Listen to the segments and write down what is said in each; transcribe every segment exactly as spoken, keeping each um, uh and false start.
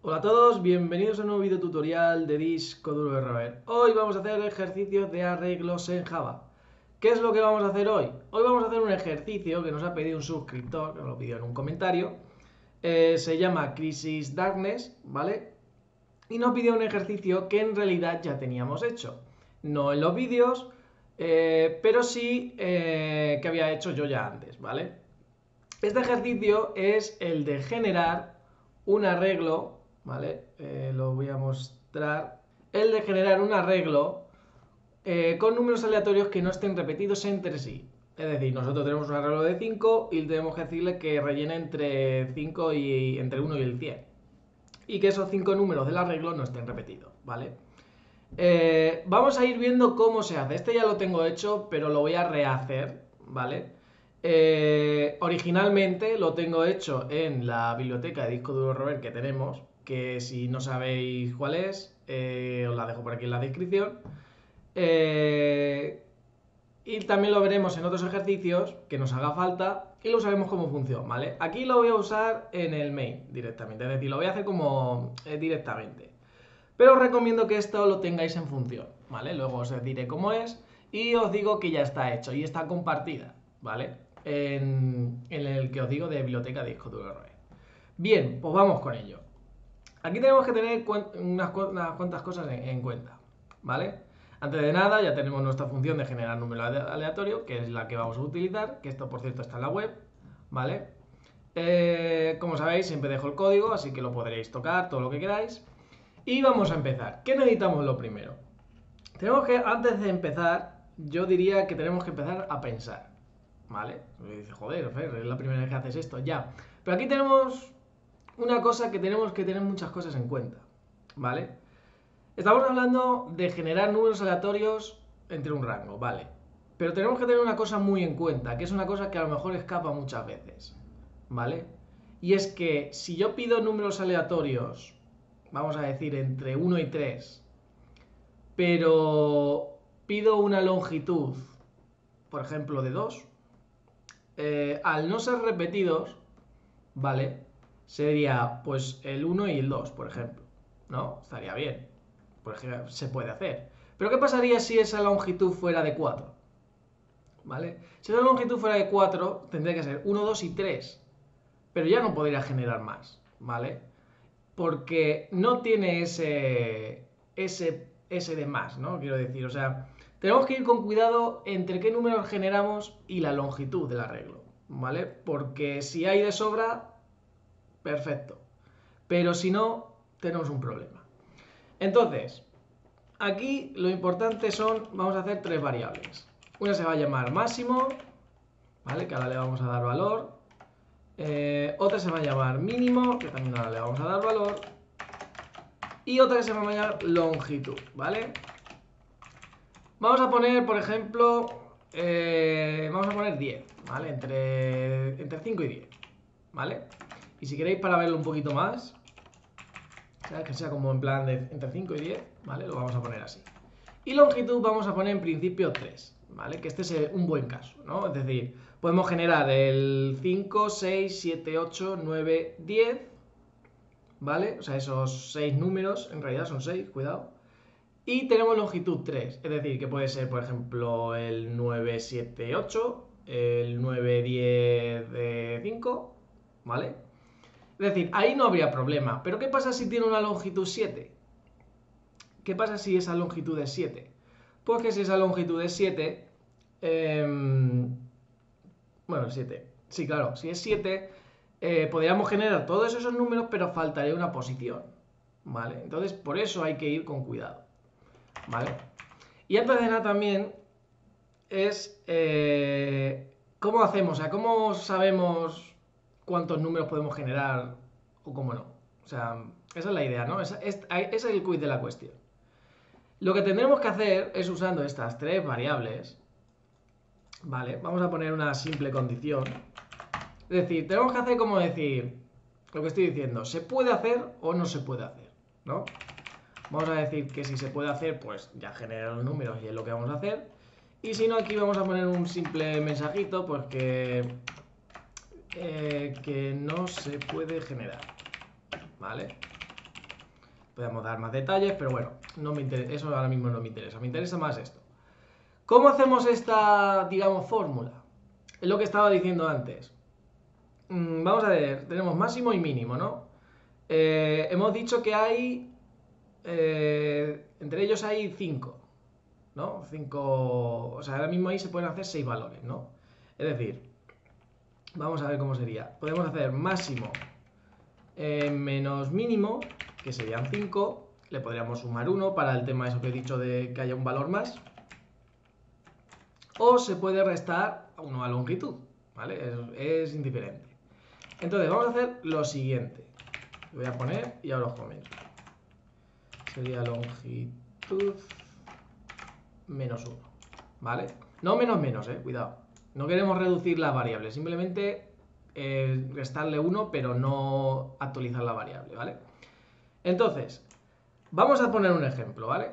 Hola a todos, bienvenidos a un nuevo video tutorial de Disco Duro de Roer. Hoy vamos a hacer ejercicios de arreglos en Java. ¿Qué es lo que vamos a hacer hoy? Hoy vamos a hacer un ejercicio que nos ha pedido un suscriptor, que nos lo pidió en un comentario. Eh, se llama Crisis Darkness, ¿vale? Y nos pidió un ejercicio que en realidad ya teníamos hecho. No en los vídeos, eh, pero sí eh, que había hecho yo ya antes, ¿vale? Este ejercicio es el de generar un arreglo, ¿vale? Eh, lo voy a mostrar. El de generar un arreglo eh, con números aleatorios que no estén repetidos entre sí. Es decir, nosotros tenemos un arreglo de cinco y tenemos que decirle que rellene entre cinco y entre uno y el cien. Y que esos cinco números del arreglo no estén repetidos, ¿vale? Eh, vamos a ir viendo cómo se hace. Este ya lo tengo hecho, pero lo voy a rehacer, ¿vale? Eh, originalmente lo tengo hecho en la biblioteca de disco duro Rover que tenemos, que si no sabéis cuál es, eh, os la dejo por aquí en la descripción. Eh, y también lo veremos en otros ejercicios que nos haga falta y lo usaremos como función, ¿vale? Aquí lo voy a usar en el main directamente, es decir, lo voy a hacer como eh, directamente. Pero os recomiendo que esto lo tengáis en función, ¿vale? Luego os diré cómo es y os digo que ya está hecho y está compartida, ¿vale? En, en el que os digo de biblioteca de disco duro. Bien, pues vamos con ello. Aquí tenemos que tener unas, unas cuantas cosas en, en cuenta, ¿vale? Antes de nada ya tenemos nuestra función de generar número aleatorio, que es la que vamos a utilizar, que esto por cierto está en la web, ¿vale? Eh, como sabéis siempre dejo el código, así que lo podréis tocar, todo lo que queráis. Y vamos a empezar. ¿Qué necesitamos lo primero? Tenemos que, antes de empezar, yo diría que tenemos que empezar a pensar, ¿vale? Me dice, joder, Fer, es la primera vez que haces esto, ya. Pero aquí tenemos una cosa que tenemos que tener muchas cosas en cuenta, ¿vale? Estamos hablando de generar números aleatorios entre un rango, ¿vale? Pero tenemos que tener una cosa muy en cuenta, que es una cosa que a lo mejor escapa muchas veces, ¿vale? Y es que si yo pido números aleatorios, vamos a decir entre uno y tres, pero pido una longitud, por ejemplo, de dos, eh, al no ser repetidos, ¿vale? Sería pues el uno y el dos, por ejemplo, ¿no? Estaría bien, porque se puede hacer. Pero ¿qué pasaría si esa longitud fuera de cuatro? ¿Vale? Si esa longitud fuera de cuatro, tendría que ser uno, dos y tres, pero ya no podría generar más, ¿vale? Porque no tiene ese, ese, ese de más, ¿no? Quiero decir, o sea, tenemos que ir con cuidado entre qué números generamos y la longitud del arreglo, ¿vale? Porque si hay de sobra, perfecto. Pero si no, tenemos un problema. Entonces, aquí lo importante son, vamos a hacer tres variables. Una se va a llamar máximo, ¿vale? Que ahora le vamos a dar valor. Eh, otra se va a llamar mínimo, que también ahora le vamos a dar valor. Y otra que se va a llamar longitud, ¿vale? Vamos a poner, por ejemplo, eh, vamos a poner diez, ¿vale? Entre, entre cinco y diez, ¿vale? Y si queréis para verlo un poquito más, ¿sabes? Que sea como en plan de entre cinco y diez, ¿vale? Lo vamos a poner así. Y longitud vamos a poner en principio tres, ¿vale? Que este es un buen caso, ¿no? Es decir, podemos generar el cinco, seis, siete, ocho, nueve, diez, ¿vale? O sea, esos seis números, en realidad son seis, cuidado. Y tenemos longitud tres, es decir, que puede ser, por ejemplo, el nueve, siete, ocho, el nueve, diez, cinco, ¿vale? Es decir, ahí no habría problema. Pero ¿qué pasa si tiene una longitud siete? ¿Qué pasa si esa longitud es siete? Pues que si esa longitud es siete, eh, bueno, siete, sí, claro, si es siete, eh, podríamos generar todos esos números, pero faltaría una posición, ¿vale? Entonces, por eso hay que ir con cuidado, ¿vale? Y antes de nada también es eh, cómo hacemos, o sea, cómo sabemos cuántos números podemos generar o cómo no. O sea, esa es la idea, ¿no? Ese es, es el quiz de la cuestión. Lo que tendremos que hacer es usando estas tres variables, ¿vale? Vamos a poner una simple condición. Es decir, tenemos que hacer como decir lo que estoy diciendo, ¿se puede hacer o no se puede hacer? ¿No? Vamos a decir que si se puede hacer, pues ya genera los números y es lo que vamos a hacer. Y si no, aquí vamos a poner un simple mensajito, pues que, eh, que no se puede generar, ¿vale? Podemos dar más detalles, pero bueno, no me interesa, eso ahora mismo no me interesa. Me interesa más esto. ¿Cómo hacemos esta, digamos, fórmula? Es lo que estaba diciendo antes. Mm, vamos a ver, tenemos máximo y mínimo, ¿no? Eh, hemos dicho que hay, eh, entre ellos hay cinco, ¿no? cinco, o sea, ahora mismo ahí se pueden hacer seis valores, ¿no? Es decir, vamos a ver cómo sería. Podemos hacer máximo eh, menos mínimo, que serían cinco. Le podríamos sumar uno para el tema eso que he dicho de que haya un valor más. O se puede restar uno a longitud, ¿vale? Es, es indiferente. Entonces vamos a hacer lo siguiente. Lo voy a poner y ahora os comento. Sería longitud menos uno, ¿vale? No menos menos, eh, cuidado. No queremos reducir la variable, simplemente eh, restarle uno, pero no actualizar la variable, ¿vale? Entonces, vamos a poner un ejemplo, ¿vale?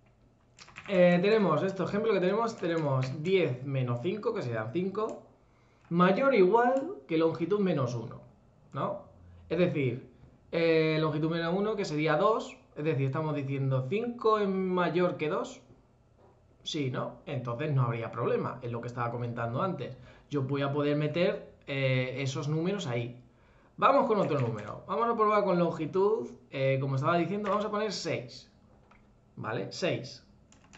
Eh, tenemos, este ejemplo que tenemos, tenemos diez menos cinco, que serían cinco, mayor o igual que longitud menos uno, ¿no? Es decir, eh, longitud menos uno, que sería dos, es decir, estamos diciendo cinco es mayor que dos. Sí, ¿no? Entonces no habría problema, es lo que estaba comentando antes. Yo voy a poder meter eh, esos números ahí. Vamos con otro número. Vamos a probar con longitud, eh, como estaba diciendo, vamos a poner seis. ¿Vale? seis.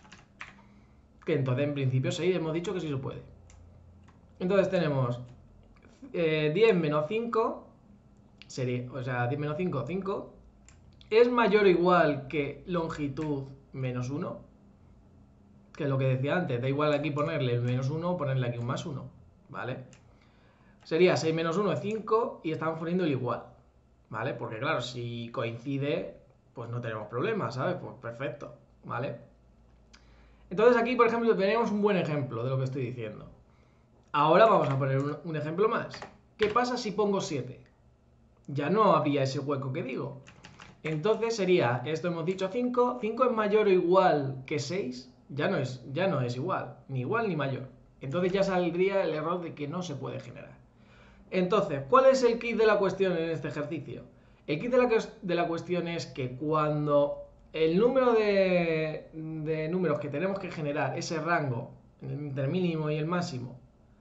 Que entonces en principio seis hemos dicho que sí se puede. Entonces tenemos eh, diez menos cinco, sería, o sea, diez menos cinco, cinco. Es mayor o igual que longitud menos uno. Que es lo que decía antes, da igual aquí ponerle el menos uno o ponerle aquí un más uno, ¿vale? Sería seis menos uno es cinco y estamos poniendo el igual, ¿vale? Porque claro, si coincide, pues no tenemos problema, ¿sabes? Pues perfecto, ¿vale? Entonces aquí, por ejemplo, tenemos un buen ejemplo de lo que estoy diciendo. Ahora vamos a poner un, un ejemplo más. ¿Qué pasa si pongo siete? Ya no había ese hueco que digo. Entonces sería, esto hemos dicho cinco, cinco es mayor o igual que seis. Ya no, es, ya no es igual, ni igual ni mayor. Entonces ya saldría el error de que no se puede generar. Entonces, ¿cuál es el kit de la cuestión en este ejercicio? El kit de la, de la cuestión es que cuando el número de, de números que tenemos que generar, ese rango entre el mínimo y el máximo,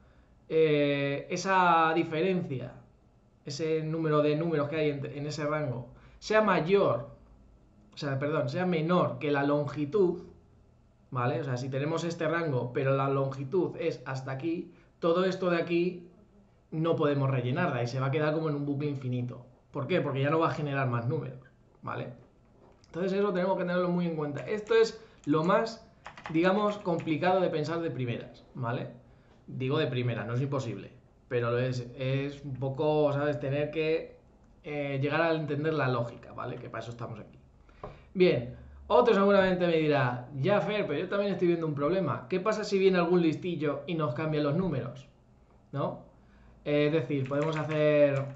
eh, esa diferencia, ese número de números que hay en, en ese rango, sea mayor, o sea, perdón, sea menor que la longitud, ¿vale? O sea, si tenemos este rango, pero la longitud es hasta aquí, todo esto de aquí no podemos rellenarla y se va a quedar como en un bucle infinito. ¿Por qué? Porque ya no va a generar más números, ¿vale? Entonces eso tenemos que tenerlo muy en cuenta. Esto es lo más, digamos, complicado de pensar de primeras, ¿vale? Digo de primeras, no es imposible, pero es, es un poco, ¿sabes? Tener que eh, llegar a entender la lógica, ¿vale? Que para eso estamos aquí. Bien. Otro seguramente me dirá, ya Fer, pero yo también estoy viendo un problema. ¿Qué pasa si viene algún listillo y nos cambia los números? ¿No? Eh, es decir, podemos hacer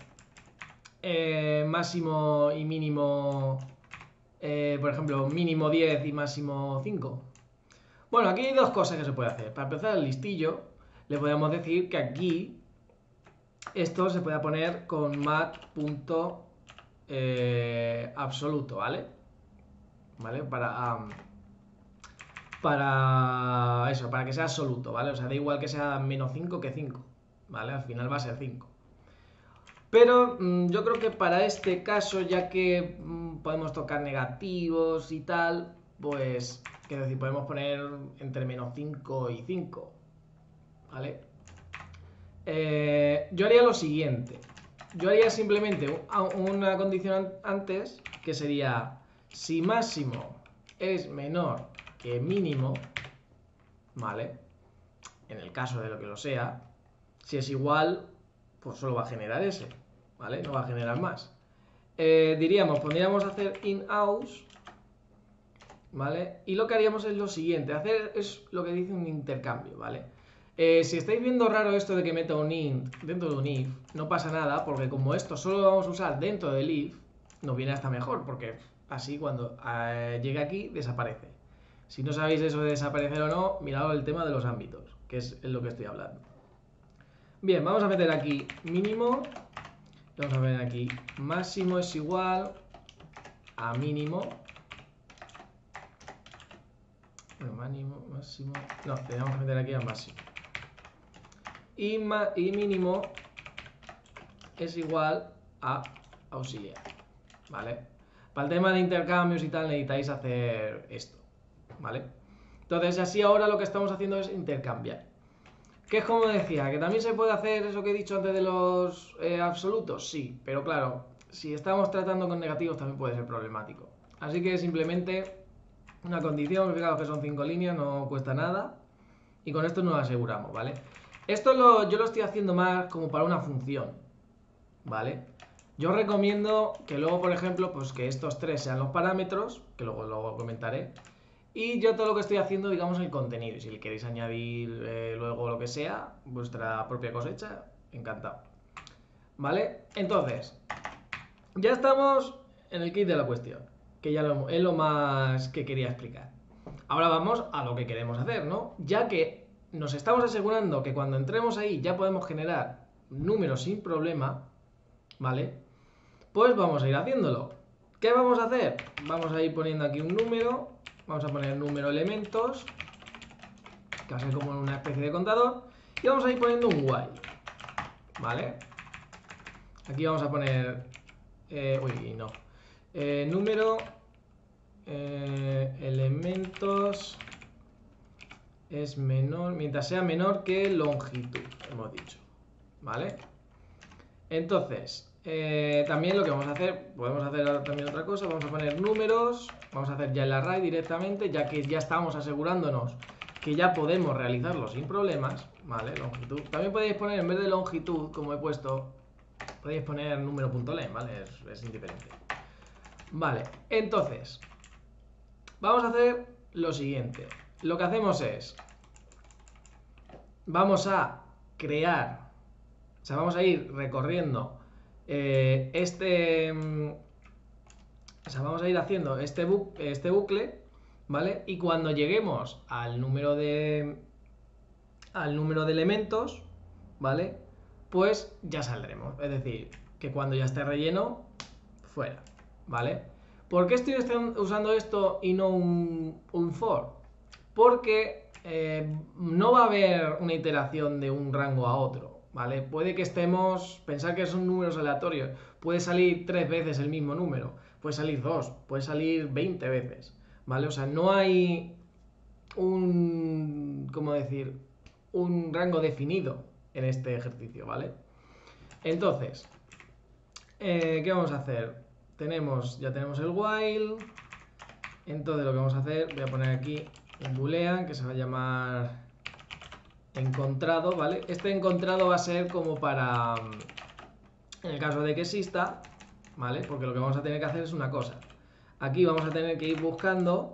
eh, máximo y mínimo, eh, por ejemplo, mínimo diez y máximo cinco. Bueno, aquí hay dos cosas que se puede hacer. Para empezar, el listillo, le podemos decir que aquí esto se puede poner con mat.absoluto, eh, ¿vale? ¿Vale? Para, um, para eso, para que sea absoluto, ¿vale? O sea, da igual que sea menos cinco que cinco, ¿vale? Al final va a ser cinco. Pero mmm, yo creo que para este caso, ya que mmm, podemos tocar negativos y tal, pues, quiero decir, podemos poner entre menos cinco y cinco, ¿vale? Eh, yo haría lo siguiente. Yo haría simplemente una condición antes, que sería... Si máximo es menor que mínimo, ¿vale? En el caso de lo que lo sea, si es igual, pues solo va a generar ese, ¿vale? No va a generar más. Eh, diríamos, podríamos hacer in-out, ¿vale? Y lo que haríamos es lo siguiente, hacer es lo que dice un intercambio, ¿vale? Eh, si estáis viendo raro esto de que meta un int dentro de un if, no pasa nada, porque como esto solo lo vamos a usar dentro del if, nos viene hasta mejor, porque... Así cuando eh, llegue aquí desaparece. Si no sabéis eso de desaparecer o no, mirad el tema de los ámbitos, que es en lo que estoy hablando. Bien, vamos a meter aquí mínimo. Vamos a ver aquí máximo es igual a mínimo. Mínimo, máximo. No, tenemos que meter aquí a máximo. Y, ma y mínimo es igual a auxiliar. ¿Vale? Para el tema de intercambios y tal necesitáis hacer esto. ¿Vale? Entonces así ahora lo que estamos haciendo es intercambiar. Que es como decía, que también se puede hacer eso que he dicho antes de los eh, absolutos, sí, pero claro, si estamos tratando con negativos también puede ser problemático. Así que simplemente una condición, fijaos que son cinco líneas, no cuesta nada, y con esto nos aseguramos, ¿vale? Esto lo, yo lo estoy haciendo más como para una función, ¿vale? Yo os recomiendo que luego, por ejemplo, pues que estos tres sean los parámetros, que luego, luego comentaré. Y yo todo lo que estoy haciendo, digamos, el contenido. Y si le queréis añadir eh, luego lo que sea, vuestra propia cosecha, encantado. ¿Vale? Entonces, ya estamos en el kit de la cuestión, que ya lo, es lo más que quería explicar. Ahora vamos a lo que queremos hacer, ¿no? Ya que nos estamos asegurando que cuando entremos ahí ya podemos generar números sin problema, ¿vale? Pues vamos a ir haciéndolo. ¿Qué vamos a hacer? Vamos a ir poniendo aquí un número. Vamos a poner número elementos, que va a ser como una especie de contador, y vamos a ir poniendo un while, ¿vale? Aquí vamos a poner, eh, uy, no, eh, número, eh, elementos, es menor, mientras sea menor que longitud, hemos dicho, ¿vale? Entonces, eh, también lo que vamos a hacer, podemos hacer también otra cosa, vamos a poner números, vamos a hacer ya el array directamente, ya que ya estamos asegurándonos que ya podemos realizarlo sin problemas, ¿vale? Longitud. También podéis poner, en vez de longitud, como he puesto, podéis poner número.len, ¿vale? Es, es indiferente. Vale, entonces, vamos a hacer lo siguiente. Lo que hacemos es, vamos a crear, o sea, vamos a ir recorriendo eh, este, o sea, vamos a ir haciendo este, bu este bucle, ¿vale? Y cuando lleguemos al número de, al número de elementos, ¿vale? Pues ya saldremos, es decir, que cuando ya esté relleno, fuera, ¿vale? ¿Por qué estoy usando esto y no un, un for? Porque eh, no va a haber una iteración de un rango a otro, ¿vale? Puede que estemos, pensar que son números aleatorios, puede salir tres veces el mismo número, puede salir dos, puede salir veinte veces, ¿vale? O sea, no hay un, ¿cómo decir? Un rango definido en este ejercicio, ¿vale? Entonces, eh, ¿qué vamos a hacer? Tenemos, ya tenemos el while, entonces lo que vamos a hacer, voy a poner aquí un boolean que se va a llamar encontrado, ¿vale? Este encontrado va a ser como para, en el caso de que exista, ¿vale? Porque lo que vamos a tener que hacer es una cosa. Aquí vamos a tener que ir buscando,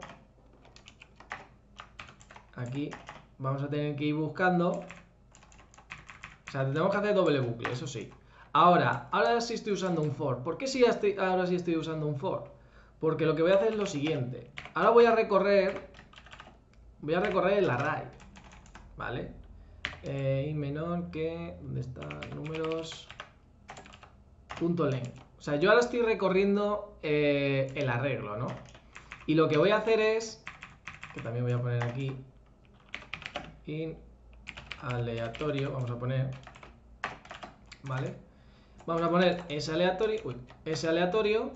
aquí vamos a tener que ir buscando, o sea, tenemos que hacer doble bucle, eso sí. Ahora, ahora sí estoy usando un for. ¿Por qué sí estoy, ahora sí estoy usando un for? Porque lo que voy a hacer es lo siguiente. Ahora voy a recorrer, voy a recorrer el array, ¿vale? Eh, y menor que, ¿dónde está? Números, punto len. O sea, yo ahora estoy recorriendo eh, el arreglo, ¿no? Y lo que voy a hacer es, que también voy a poner aquí, in aleatorio, vamos a poner, ¿vale? Vamos a poner ese aleatorio, uy, ese aleatorio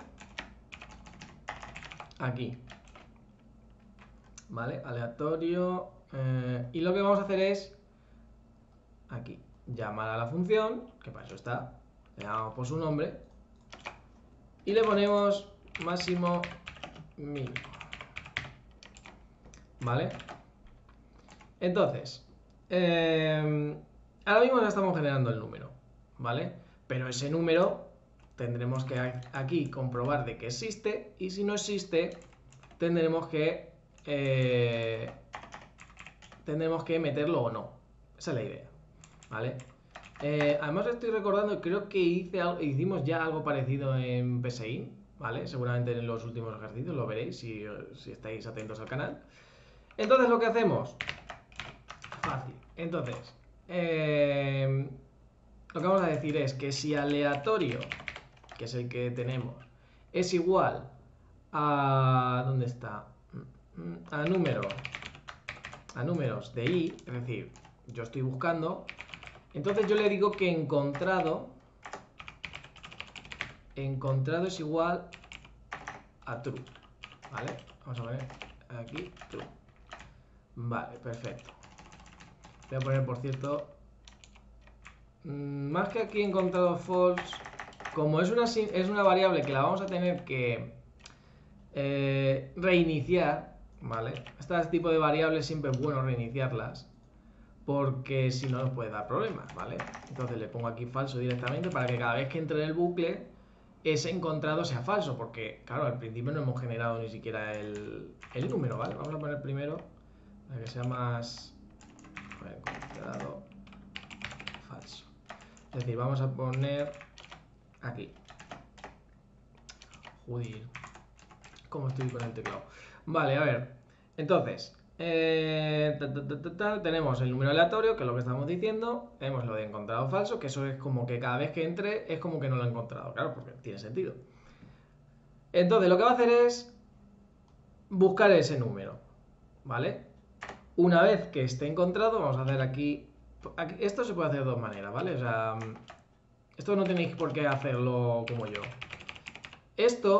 aquí, ¿vale? Aleatorio, eh, y lo que vamos a hacer es aquí, llamar a la función, que para eso está, le damos por su nombre, y le ponemos máximo mínimo, ¿vale? Entonces, eh, ahora mismo ya estamos generando el número, ¿vale? Pero ese número tendremos que aquí comprobar de que existe, y si no existe, tendremos que eh, tendremos que meterlo o no. Esa es la idea, ¿vale? Eh, además estoy recordando, creo que hice algo, hicimos ya algo parecido en P S I, ¿vale? Seguramente en los últimos ejercicios lo veréis si, si estáis atentos al canal. Entonces lo que hacemos, fácil. Entonces, eh, lo que vamos a decir es que si aleatorio, que es el que tenemos, es igual a... ¿dónde está? A número, a números de i, es decir, yo estoy buscando, entonces yo le digo que encontrado, encontrado es igual a true, ¿vale? Vamos a poner aquí true. Vale, perfecto. Voy a poner, por cierto, más que aquí encontrado false, como es una, es una variable que la vamos a tener que eh, reiniciar, ¿vale? Este tipo de variables siempre es bueno reiniciarlas, porque si no nos puede dar problemas, ¿vale? Entonces le pongo aquí falso directamente para que cada vez que entre en el bucle ese encontrado sea falso, porque claro, al principio no hemos generado ni siquiera el, el número, ¿vale? Vamos a poner primero para que sea más encontrado falso. Es decir, vamos a poner aquí. Joder, ¿cómo estoy con el teclado? Vale, a ver. Entonces, eh, ta, ta, ta, ta, ta, tenemos el número aleatorio, que es lo que estamos diciendo. Tenemos lo de encontrado falso, que eso es como que cada vez que entre es como que no lo ha encontrado. Claro, porque tiene sentido. Entonces, lo que va a hacer es buscar ese número, ¿vale? Una vez que esté encontrado, vamos a hacer aquí, aquí... Esto se puede hacer de dos maneras, ¿vale? O sea, esto no tenéis por qué hacerlo como yo. Esto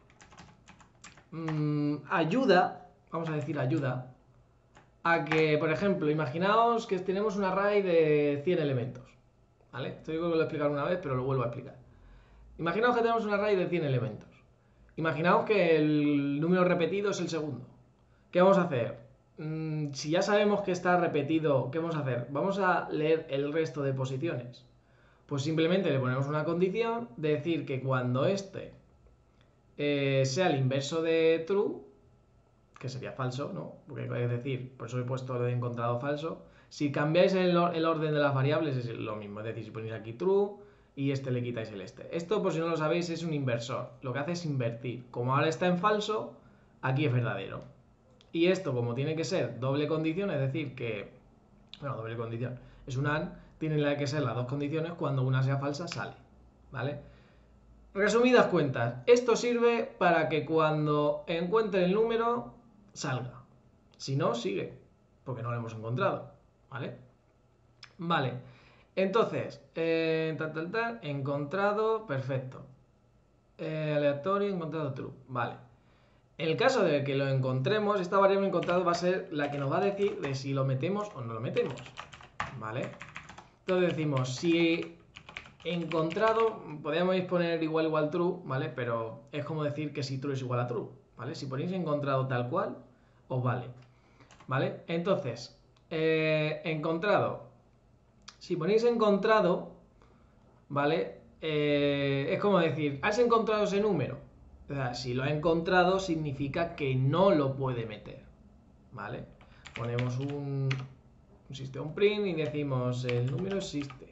mmm, ayuda, vamos a decir ayuda, a que, por ejemplo, imaginaos que tenemos un array de cien elementos, ¿vale? Esto yo creo que lo he explicado una vez, pero lo vuelvo a explicar. Imaginaos que tenemos un array de cien elementos. Imaginaos que el número repetido es el segundo. ¿Qué vamos a hacer? Mm, si ya sabemos que está repetido, ¿qué vamos a hacer? Vamos a leer el resto de posiciones. Pues simplemente le ponemos una condición de decir que cuando este eh, sea el inverso de true, que sería falso, ¿no? Porque es decir, por eso he puesto lo de encontrado falso. Si cambiáis el, el orden de las variables es lo mismo, es decir, si ponéis aquí true y este le quitáis el este. Esto, por si no lo sabéis, es un inversor. Lo que hace es invertir. Como ahora está en falso, aquí es verdadero. Y esto, como tiene que ser doble condición, es decir, que... Bueno, doble condición. Es un AND, tienen que ser las dos condiciones. Cuando una sea falsa, sale. ¿Vale? Resumidas cuentas, esto sirve para que cuando encuentre el número, salga. Si no, sigue. Porque no lo hemos encontrado. ¿Vale? Vale. Entonces, eh, tal, tal, tal, encontrado, perfecto. Eh, aleatorio, encontrado true. Vale. En el caso de que lo encontremos, esta variable encontrado va a ser la que nos va a decir de si lo metemos o no lo metemos. ¿Vale? Entonces decimos, si encontrado, podríamos poner igual igual true, ¿vale? Pero es como decir que si true es igual a true, ¿vale? Si ponéis encontrado tal cual, os vale. ¿Vale? Entonces, eh, encontrado. Si ponéis encontrado, ¿vale? Eh, es como decir, ¿has encontrado ese número? O sea, si lo ha encontrado significa que no lo puede meter, ¿vale? Ponemos un, un system print y decimos el número existe.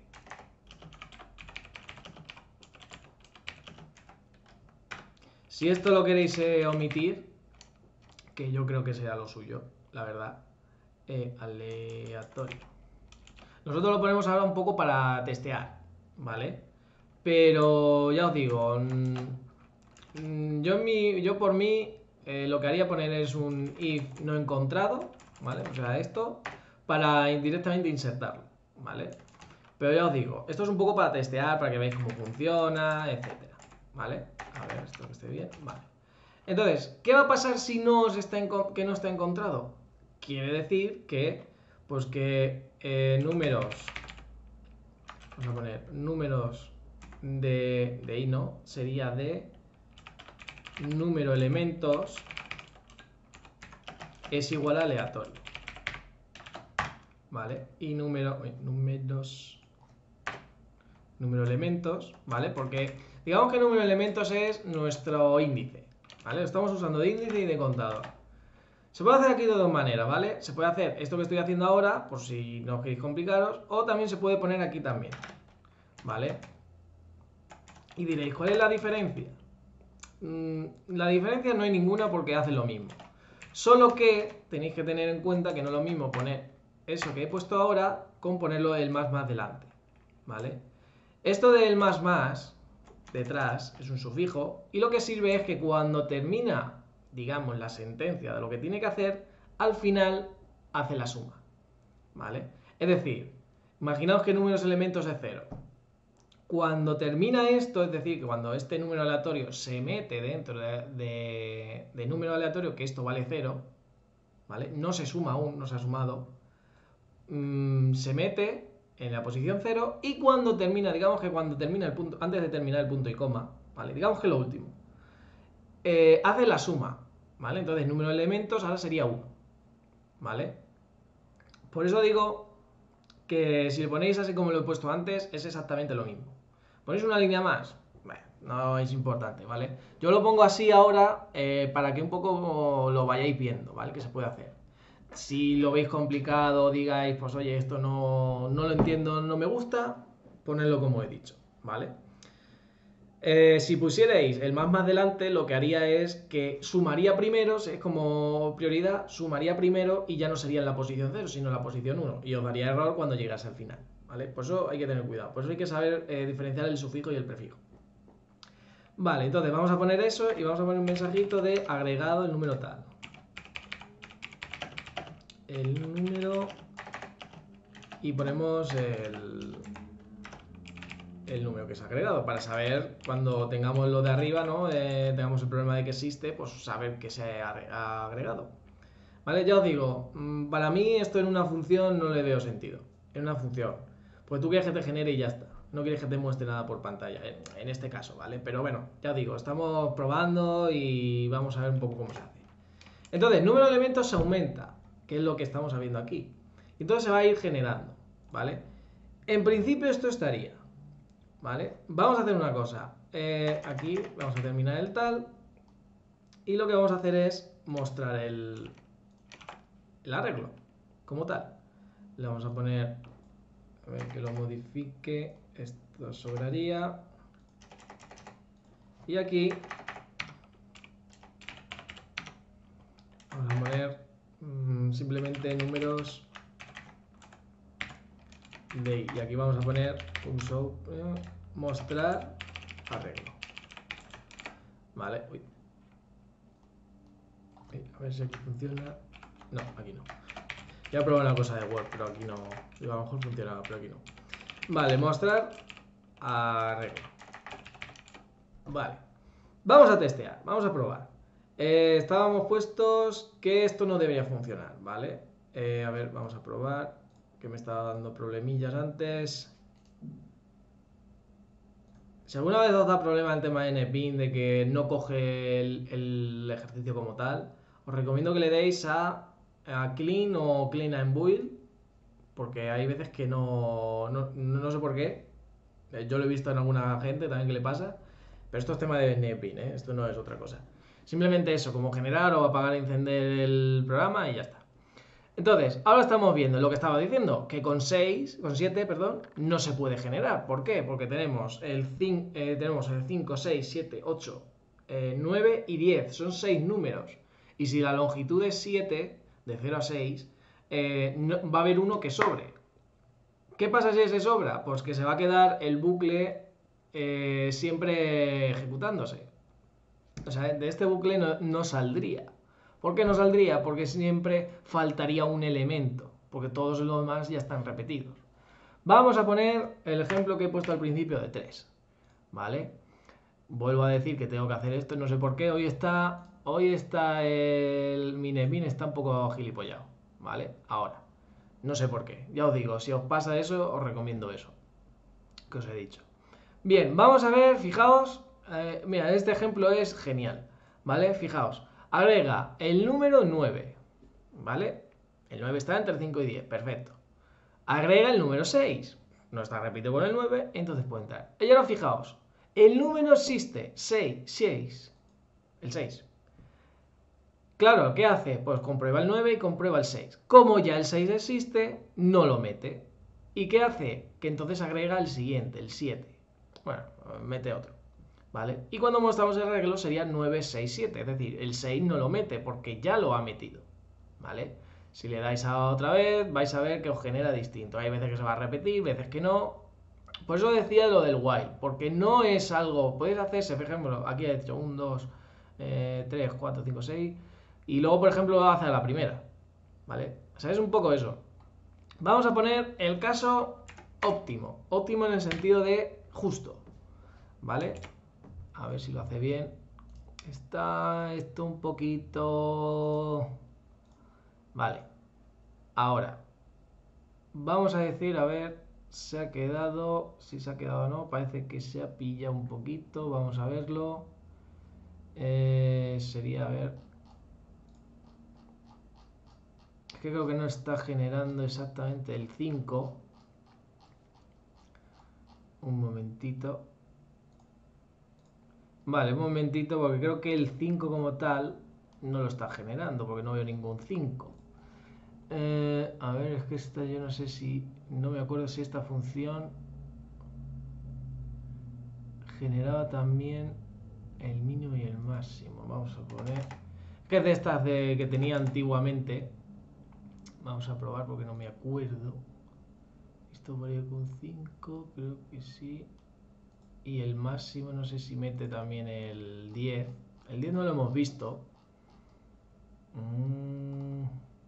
Si esto lo queréis eh, omitir, que yo creo que será lo suyo, la verdad, eh, aleatorio. Nosotros lo ponemos ahora un poco para testear, ¿vale? Pero ya os digo, yo, en mi, yo por mí eh, lo que haría poner es un if no encontrado, ¿vale? O sea, esto para directamente insertarlo, ¿vale? Pero ya os digo, esto es un poco para testear, para que veáis cómo funciona, etcétera, ¿vale? A ver, esto que esté bien, vale. Entonces, ¿qué va a pasar si no está que no está encontrado? Quiere decir que, pues que eh, números, vamos a poner números de, de i no, sería de número elementos es igual a aleatorio, ¿vale? Y número, números, número elementos, ¿vale? Porque digamos que número elementos es nuestro índice, ¿vale? Lo estamos usando de índice y de contador. Se puede hacer aquí de dos maneras, ¿vale? Se puede hacer esto que estoy haciendo ahora, por si no os queréis complicaros, o también se puede poner aquí también, ¿vale? Y diréis, ¿cuál es la diferencia? Mm, la diferencia no hay ninguna porque hace lo mismo. Solo que tenéis que tener en cuenta que no es lo mismo poner eso que he puesto ahora con ponerlo el más más delante, ¿vale? Esto del más más detrás es un sufijo y lo que sirve es que cuando termina digamos, la sentencia de lo que tiene que hacer, al final hace la suma, ¿vale? Es decir, imaginaos que el número de elementos es cero. Cuando termina esto, es decir, que cuando este número aleatorio se mete dentro de, de, de número aleatorio, que esto vale cero, ¿vale? No se suma aún, no se ha sumado, mmm, se mete en la posición cero y cuando termina, digamos que cuando termina el punto, antes de terminar el punto y coma, ¿vale? Digamos que lo último, eh, hace la suma, ¿vale? Entonces el número de elementos ahora sería uno, ¿vale? Por eso digo que si lo ponéis así como lo he puesto antes, es exactamente lo mismo. ¿Ponéis una línea más? Bueno, no es importante, ¿vale? Yo lo pongo así ahora eh, para que un poco lo vayáis viendo, ¿vale? Que se puede hacer. Si lo veis complicado, digáis, pues oye, esto no, no lo entiendo, no me gusta, ponedlo como he dicho, ¿vale? Eh, si pusierais el más más delante, lo que haría es que sumaría primero, es como prioridad, sumaría primero y ya no sería en la posición cero, sino en la posición uno. Y os daría error cuando llegase al final, ¿vale? Por eso hay que tener cuidado, por eso hay que saber eh, diferenciar el sufijo y el prefijo. Vale, entonces vamos a poner eso y vamos a poner un mensajito de agregado el número tal. El número y ponemos el... el número que se ha agregado, para saber cuando tengamos lo de arriba, ¿no? Eh, tengamos el problema de que existe, pues saber que se ha agregado. ¿Vale? Ya os digo, para mí esto en una función no le veo sentido. En una función. Pues tú quieres que te genere y ya está. No quieres que te muestre nada por pantalla, en este caso, ¿vale? Pero bueno, ya os digo, estamos probando y vamos a ver un poco cómo se hace. Entonces, el número de elementos se aumenta, que es lo que estamos viendo aquí. Entonces se va a ir generando, ¿vale? En principio esto estaría... ¿Vale? Vamos a hacer una cosa. Eh, aquí vamos a terminar el tal. Y lo que vamos a hacer es mostrar el, el arreglo como tal. Le vamos a poner, a ver que lo modifique. Esto sobraría. Y aquí vamos a poner mmm, simplemente números de i. Y aquí vamos a poner un show, eh, mostrar arreglo. Vale, uy. A ver si aquí funciona. No, aquí no. Ya he probado una cosa de Word, pero aquí no. A lo mejor funcionaba, pero aquí no. Vale, mostrar arreglo. Vale. Vamos a testear, vamos a probar. Eh, estábamos puestos que esto no debería funcionar, ¿vale? Eh, a ver, vamos a probar. Que me estaba dando problemillas antes. Si alguna vez os da problema el tema de NetBeans, de que no coge el, el ejercicio como tal, os recomiendo que le deis a, a Clean o Clean and Build, porque hay veces que no, no, no sé por qué. Yo lo he visto en alguna gente también que le pasa, pero esto es tema de NetBeans, ¿eh? Esto no es otra cosa. Simplemente eso, como generar o apagar e encender el programa y ya está. Entonces, ahora estamos viendo lo que estaba diciendo, que con seis, con siete, perdón, no se puede generar. ¿Por qué? Porque tenemos el cinco, eh, tenemos el cinco, seis, siete, ocho, eh, nueve y diez. Son seis números. Y si la longitud es siete, de cero a seis, eh, no, va a haber uno que sobre. ¿Qué pasa si ese sobra? Pues que se va a quedar el bucle eh, siempre ejecutándose. O sea, de este bucle no, no saldría. ¿Por qué no saldría? Porque siempre faltaría un elemento, porque todos los demás ya están repetidos. Vamos a poner el ejemplo que he puesto al principio de tres, ¿vale? Vuelvo a decir que tengo que hacer esto, no sé por qué, hoy está, hoy está el mi NetBeans está un poco gilipollado, ¿vale? Ahora, no sé por qué, ya os digo, si os pasa eso, os recomiendo eso, que os he dicho. Bien, vamos a ver, fijaos, eh, mira, este ejemplo es genial, ¿vale? Fijaos. Agrega el número nueve, ¿vale? El nueve está entre cinco y diez, perfecto. Agrega el número seis, no está repetido con el nueve, entonces puede entrar. Y ahora fijaos, el número existe, seis, seis, el seis. Claro, ¿qué hace? Pues comprueba el nueve y comprueba el seis. Como ya el seis existe, no lo mete. ¿Y qué hace? Que entonces agrega el siguiente, el siete. Bueno, mete otro. ¿Vale? Y cuando mostramos el arreglo sería nueve, seis, siete, es decir, el seis no lo mete porque ya lo ha metido, ¿vale? Si le dais a otra vez, vais a ver que os genera distinto. Hay veces que se va a repetir, veces que no. Por eso decía lo del while, porque no es algo, podéis hacerse, por ejemplo, aquí he hecho un, dos, eh, tres, cuatro, cinco, seis. Y luego, por ejemplo, lo hace a la primera. ¿Vale? O sea, es un poco eso. Vamos a poner el caso óptimo. Óptimo en el sentido de justo. ¿Vale? A ver si lo hace bien. Está esto un poquito... Vale. Ahora. Vamos a decir, a ver, se ha quedado... Si se ha quedado o no. Parece que se ha pillado un poquito. Vamos a verlo. Eh, sería, a ver... Es que creo que no está generando exactamente el cinco. Un momentito. Vale, un momentito, porque creo que el cinco como tal no lo está generando, porque no veo ningún cinco. Eh, a ver, es que esta yo no sé si... No me acuerdo si esta función generaba también el mínimo y el máximo. Vamos a poner... Que es de estas de, que tenía antiguamente. Vamos a probar porque no me acuerdo. Esto varía con cinco, creo que sí. Y el máximo no sé si mete también el diez. El diez no lo hemos visto. Mm.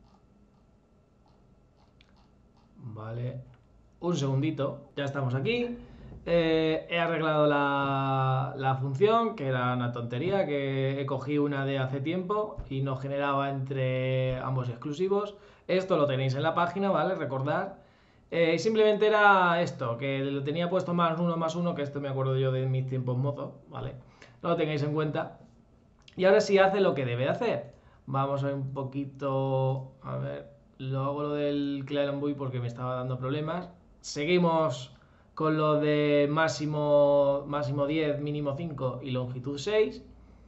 Vale. Un segundito. Ya estamos aquí. Eh, he arreglado la, la función, que era una tontería, que he cogido una de hace tiempo y nos generaba entre ambos exclusivos. Esto lo tenéis en la página, ¿vale? Recordad. Eh, simplemente era esto, que lo tenía puesto más uno más uno, que esto me acuerdo yo de mis tiempos mozos, ¿vale? No lo tengáis en cuenta. Y ahora sí hace lo que debe hacer. Vamos a ver un poquito, a ver, lo hago lo del Clearanbuy porque me estaba dando problemas. Seguimos con lo de máximo, máximo diez, mínimo cinco y longitud seis.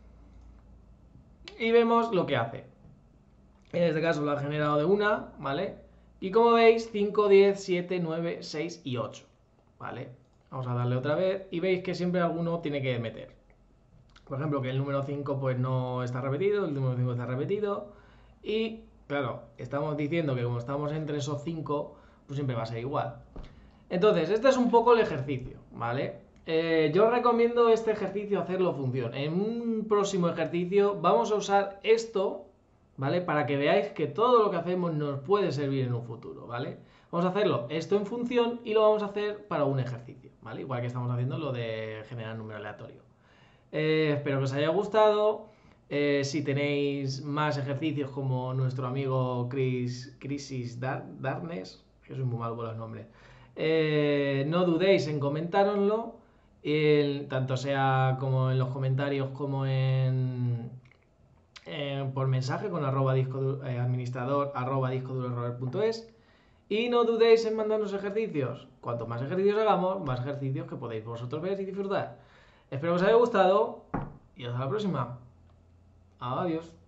Y vemos lo que hace. En este caso lo ha generado de una, ¿vale? Y como veis, cinco, diez, siete, nueve, seis y ocho, ¿vale? Vamos a darle otra vez y veis que siempre alguno tiene que meter. Por ejemplo, que el número cinco pues no está repetido, el número cinco está repetido. Y, claro, estamos diciendo que como estamos entre esos cinco, pues siempre va a ser igual. Entonces, este es un poco el ejercicio, ¿vale? Eh, yo recomiendo este ejercicio hacerlo función. En un próximo ejercicio vamos a usar esto, ¿vale? Para que veáis que todo lo que hacemos nos puede servir en un futuro, ¿vale? Vamos a hacerlo esto en función y lo vamos a hacer para un ejercicio, ¿vale? Igual que estamos haciendo lo de generar número aleatorio. Eh, espero que os haya gustado. Eh, si tenéis más ejercicios como nuestro amigo Chris, Crisis Dar, Darkness, que soy muy malo con los nombres, eh, no dudéis en comentároslo, el, tanto sea como en los comentarios como en, en por mensaje con arroba disco, eh, administrador arroba disco duro rover punto es. Y no dudéis en mandarnos ejercicios. Cuanto más ejercicios hagamos, más ejercicios que podéis vosotros ver y disfrutar. Espero que os haya gustado y hasta la próxima. Adiós.